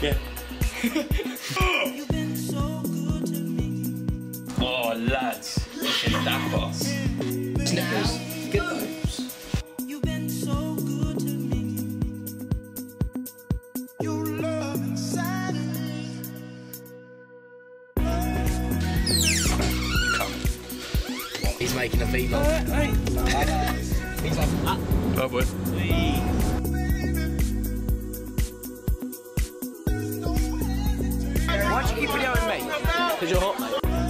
Yeah. Oh, lads, looking at that boss. Snickers. Get those. You've been so good to me. Your love inside me. He's making a vlog. He's like, ah. Oh boy. Why'd you keep videoing me? Because you're hot, mate.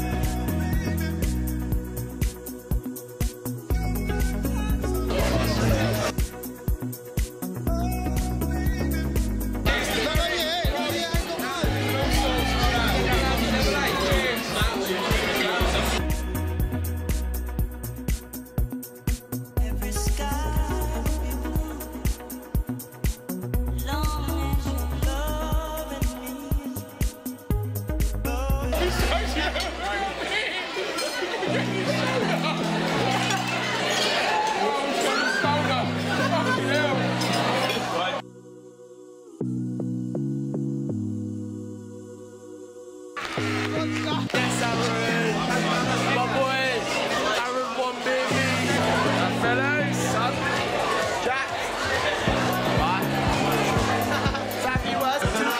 Yes, Aaron! My boys! Aaron won, baby! Fellas! Jack! Bye! Thank you, us!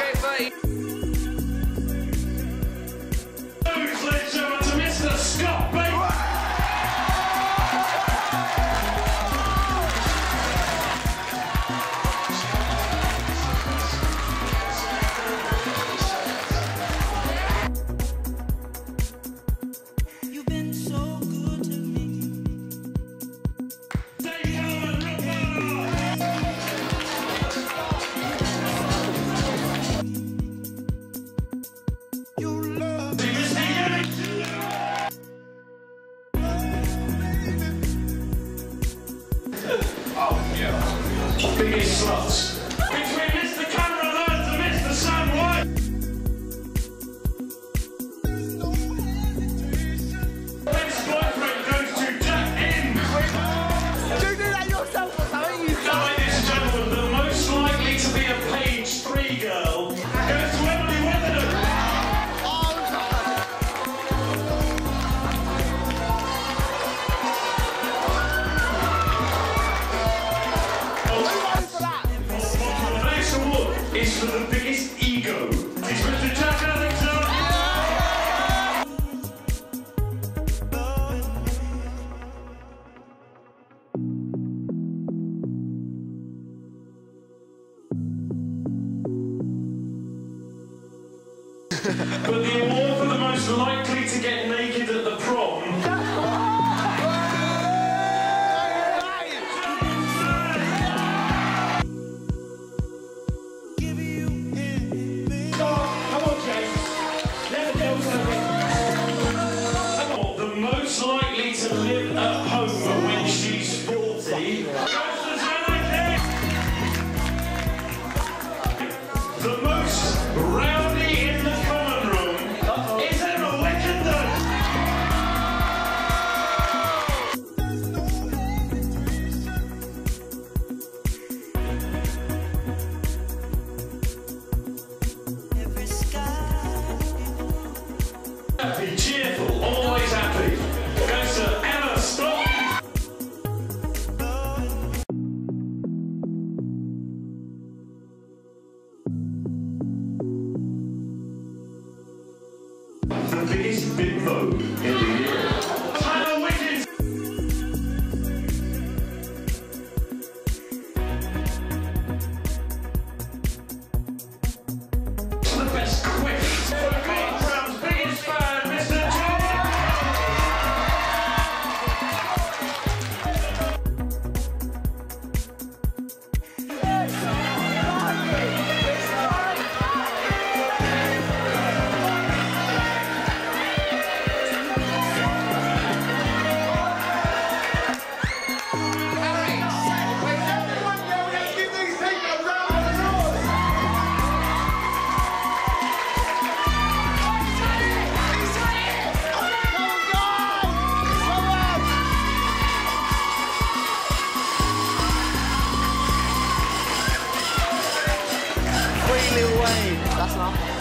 2K30! Ladies and gentlemen, to Mr. Scott Baker! Biggest slots between Mr. Cameraman to Mr. Sam White. Best boyfriend goes to Jack In. Do that yourself or something, you Now, ladies and gentlemen, the most likely to be a page 3 girl goes to Emily Weatherden. Is for the biggest ego. It's Mr. Jack Alexander. But the award for the most likely to get naked at the prom. The most likely to live at home when she's 40. The most rowdy in the common room is Emma Wickenden. Happy, cheerful, always happy. Goes to Emma Stop. The biggest bimbo in the year. Tyler Wickens. The best quick. Brown's biggest fan, Mr. John. Prom.